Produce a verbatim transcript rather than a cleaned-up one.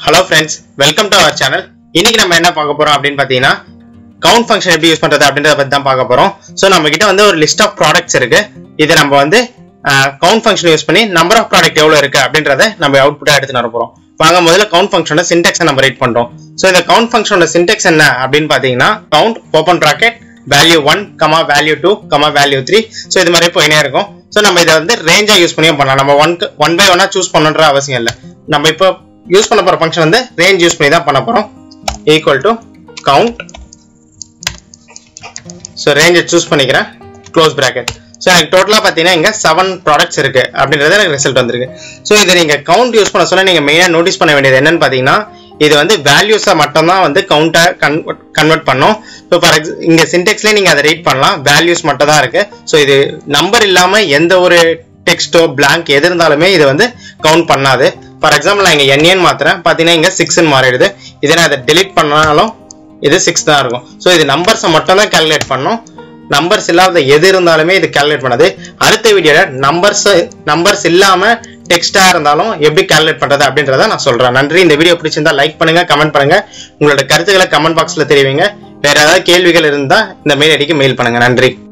Hello friends, welcome to our channel. இன்னைக்கு நம்ம என்ன பார்க்க போறோம் அப்படினு பாத்தீங்கன்னா count function எப்படி யூஸ் பண்றது அப்படின்றத பத்தி தான் பார்க்க போறோம். சோ நம்ம கிட்ட வந்து ஒரு list of products இருக்கு. இத நம்ம வந்து count function யூஸ் பண்ணி number of product எவ்வளவு இருக்கு அப்படின்றத நம்ம அவுட்புட்டா எடுத்து வர போறோம். வாங்க முதல்ல count function ஓட syntax நம்ம ரைட் பண்றோம். சோ இந்த count function ஓட syntax என்ன அப்படினு பாத்தீங்கன்னா count open bracket value one, value two, value three. So இது மாதிரி போயினே இருக்கும். சோ நம்ம இத வந்து ரேஞ்சா யூஸ் பண்ணியும் பண்ணலாம். நம்ம one one by one choose பண்ணனும்ன்ற அவசியம் இல்ல. நம்ம இப்போ யூஸ் பண்ண போற ஃபங்க்ஷன் வந்து range யூஸ் பண்ணி தான் பண்ண போறோம். equal to count. So range choose பண்ணிக்கிறேன். Close bracket. சோ எனக்கு டோட்டலா பாத்தீங்கன்னா இங்க seven products இருக்கு அப்படின்றது எனக்கு ரிசல்ட் வந்திருக்கு. சோ இத நீங்க count யூஸ் பண்ண சொன்னா நீங்க மெயினா நோட்டீஸ் பண்ண வேண்டியது என்னன்னு பாத்தீங்கன்னா இது வந்து வேல்யூஸா மட்டும் தான் வந்து கவுண்டா கன்வர்ட் பண்ணும். சோ ஃபார் எக்ஸாம்பிள் இங்க சின்டாக்ஸ்ல நீங்க அதை ரீட் பண்ணலாம். வேல்யூஸ் மட்டும் தான் இருக்கு. சோ இது நம்பர் இல்லாம எந்த ஒரு டெக்ஸ்டோ blank எது இருந்தாலுமே இது வந்து கவுண்ட் பண்ணாது. ஃபார் எக்ஸாம்பிள் நான் இங்க n n மாத்துறேன் பாத்தீங்கன்னா இங்க six ன்னு மாறிடுது. இதை நான் அதை delete பண்ணாலும் இது six தான் இருக்கும். சோ இது நம்பர்ஸ் மட்டும் தான் கால்குலேட் பண்ணும். நம்பர்ஸ் இல்லாத எது இருந்தாலுமே இது கால்குலேட் பண்ணாது. அடுத்த வீடியோல நம்பர்ஸ் நம்பர்ஸ் இல்லாம டெக்ஸ்டா இருந்தாலும் எப்படி கால்குலேட் பண்றது அப்படின்றத நான் சொல்றேன். நன்றி. இந்த வீடியோ பிடிச்சிருந்தா லைக் பண்ணுங்க, கமெண்ட் பண்ணுங்க, உங்களோட கருத்துக்களை கமெண்ட் பாக்ஸ்ல தெரிவிங்க. வேற ஏதாவது கேள்விகள் இருந்தா இந்த மெயில் ஐடிக்கு மெயில் பண்ணுங்க. நன்றி.